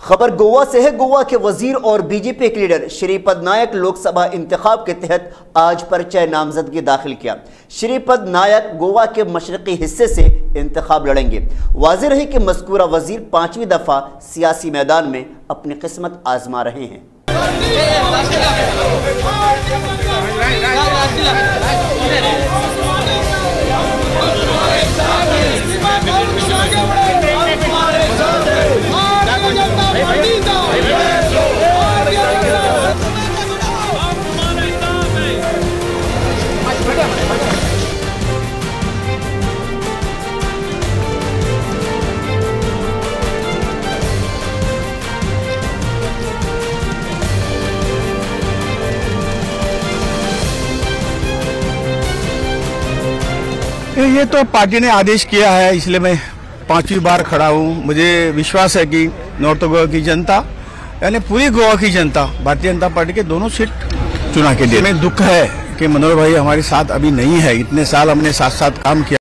खबर गोवा से है। गोवा के वजीर और बीजेपी के लीडर श्रीपद नायक लोकसभा इंतखाब के तहत आज पर्चा नामजदगी दाखिल किया। श्रीपद नायक गोवा के मशरकी हिस्से से इंतखाब लड़ेंगे। वाज़ेह रहे कि मज़कूरा वजीर 5वीं दफा सियासी मैदान में अपनी किस्मत आजमा रहे हैं। ये तो पार्टी ने आदेश किया है, इसलिए मैं 5वीं बार खड़ा हूँ। मुझे विश्वास है कि नॉर्थ गोवा की जनता यानी पूरी गोवा की जनता भारतीय जनता पार्टी के दोनों सीट चुना के लिए। मैं दुख है कि मनोहर भाई हमारे साथ अभी नहीं है। इतने साल हमने साथ साथ काम किया।